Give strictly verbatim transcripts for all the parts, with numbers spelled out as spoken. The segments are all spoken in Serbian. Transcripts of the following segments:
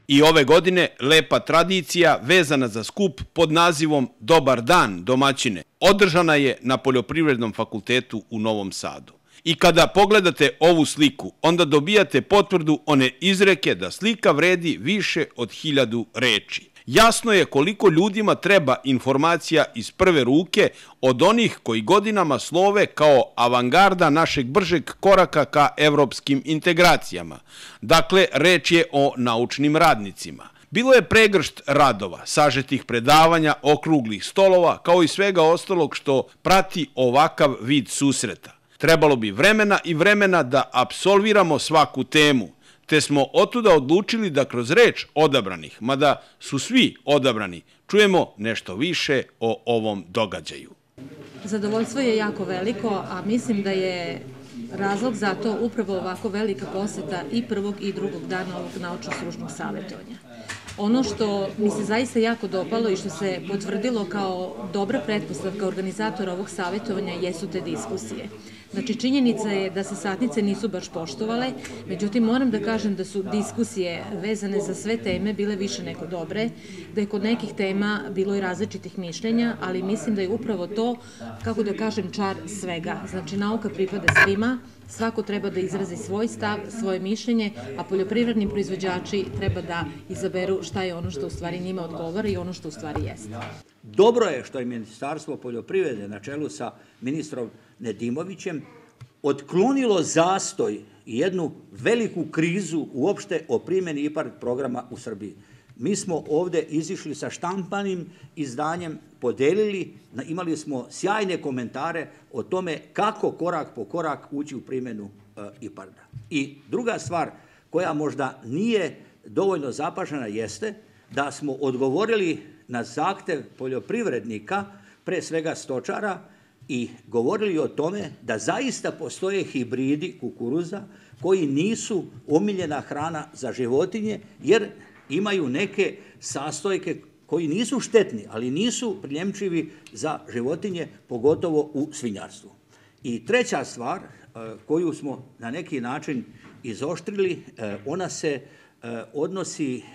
I ove godine lepa tradicija vezana za skup pod nazivom Dobar dan, domaćine održana je na Poljoprivrednom fakultetu u Novom Sadu. I kada pogledate ovu sliku, onda dobijate potvrdu one izreke da slika vredi više od hiljadu reči. Jasno je koliko ljudima treba informacija iz prve ruke od onih koji godinama slove kao avangarda našeg bržeg koraka ka evropskim integracijama. Dakle, reč je o naučnim radnicima. Bilo je pregršt radova, sažetih predavanja, okruglih stolova, kao i svega ostalog što prati ovakav vid susreta. Trebalo bi vremena i vremena da apsolviramo svaku temu, te smo otuda odlučili da kroz reč odabranih, mada su svi odabrani, čujemo nešto više o ovom događaju. Zadovoljstvo je jako veliko, a mislim da je razlog za to upravo ovako velika poseta i prvog i drugog dana ovog naučno-stručnog savjetovanja. Ono što mi se zaista jako dopalo i što se potvrdilo kao dobra pretpostavka organizatora ovog savjetovanja jesu te diskusije. Znači, činjenica je da se satnice nisu baš poštovale, međutim, moram da kažem da su diskusije vezane za sve teme bile više nego dobre, da je kod nekih tema bilo i različitih mišljenja, ali mislim da je upravo to, kako da kažem, čar svega. Znači, nauka pripada svima, svako treba da izrazi svoj stav, svoje mišljenje, a poljoprivredni proizvođači treba da izaberu šta je ono što u stvari njima odgovara i ono što u stvari jeste. Dobro je što je Ministarstvo poljoprivrede na čelu sa ministrom Nedimovićem otklonilo zastoj i jednu veliku krizu uopšte o primjeni IPARD programa u Srbiji. Mi smo ovde izišli sa štampanim izdanjem, podelili, imali smo sjajne komentare o tome kako korak po korak ući u primjenu IPARD-a. I druga stvar koja možda nije dovoljno zapažena jeste da smo odgovorili na zahtev poljoprivrednika, pre svega stočara, i govorili o tome da zaista postoje hibridi kukuruza koji nisu omiljena hrana za životinje, jer imaju neke sastojke koji nisu štetni, ali nisu prijemčivi za životinje, pogotovo u svinjarstvu. I treća stvar koju smo na neki način izoštrili, ona se odnosi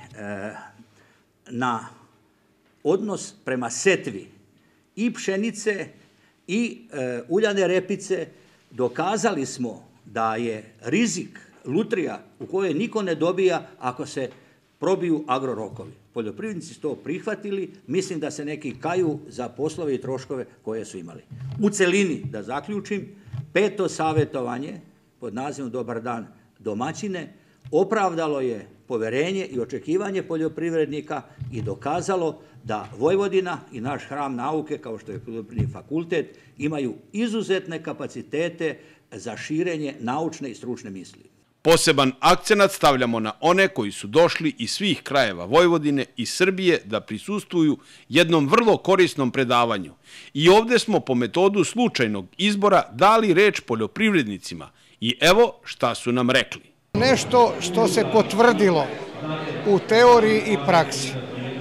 na odnos prema setvi i pšenice i uljane repice. Dokazali smo da je rizik lutrija u kojoj niko ne dobija ako se probiju agrorokovi. Poljoprivrednici su to prihvatili, mislim da se neki kaju za poslove i troškove koje su imali. U celini, da zaključim, peto savjetovanje pod nazivom Dobar dan, domaćine opravdalo je poverenje i očekivanje poljoprivrednika i dokazalo da Vojvodina i naš hram nauke, kao što je Poljoprivredni fakultet, imaju izuzetne kapacitete za širenje naučne i stručne misli. Poseban akcenat stavljamo na one koji su došli iz svih krajeva Vojvodine i Srbije da prisustvuju jednom vrlo korisnom predavanju. I ovde smo po metodu slučajnog izbora dali reč poljoprivrednicima i evo šta su nam rekli. Nešto što se potvrdilo u teoriji i praksi.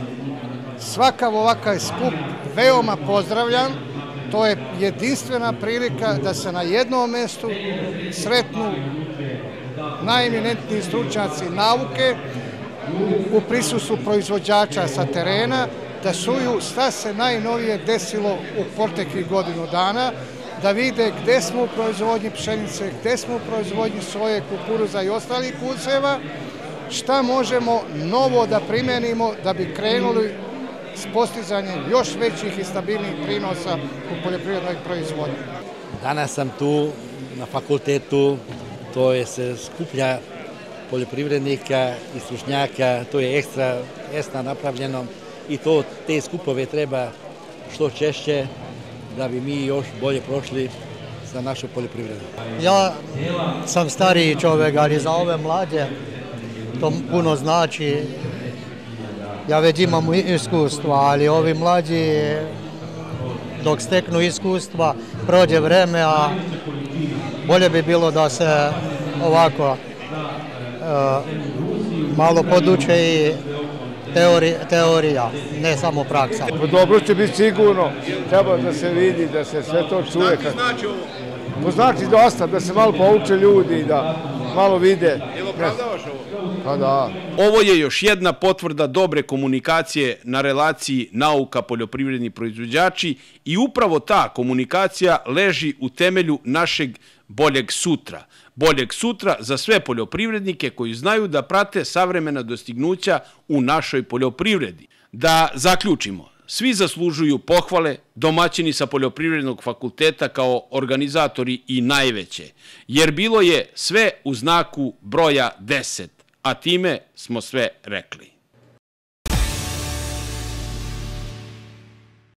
Svakav ovakav skup veoma pozdravljam. To je jedinstvena prilika da se na jednom mestu sretnu najeminentniji stručnjaci nauke u prisustvu proizvođača sa terena, da čuju šta se najnovije desilo u proteklih godinu dana, da vide gde smo u proizvodnji pšenice, gde smo u proizvodnji soje, kukuruza i ostalih useva, šta možemo novo da primenimo da bi krenuli s postizanjem još većih i stabilnih prinosa u poljoprivrednoj proizvodnji. Danas sam tu na fakultetu, to je se skuplja poljoprivrednika i stručnjaka, to je ekstra, ekstra napravljeno i to te skupove treba što češće da bi mi još bolje prošli sa našom poljoprivredom. Ja sam stariji čovjek, ali za ove mlađe to puno znači. Ja već imam iskustva, ali ovi mlađi dok steknu iskustva prođe vreme, a bolje bi bilo da se ovako malo poduče i teorija, ne samo praksa. Dobro će biti sigurno, treba da se vidi, da se sve to čuje. To znači dosta, da se malo pouče ljudi, da malo vide. Je li Opravdavaš ovo? Pa da. Ovo je još jedna potvrda dobre komunikacije na relaciji nauka poljoprivredni proizvođači i upravo ta komunikacija leži u temelju našeg boljeg sutra. Boljeg sutra za sve poljoprivrednike koji znaju da prate savremena dostignuća u našoj poljoprivredi. Da zaključimo, svi zaslužuju pohvale, domaćini sa Poljoprivrednog fakulteta kao organizatori i najveće, jer bilo je sve u znaku broja deset, a time smo sve rekli.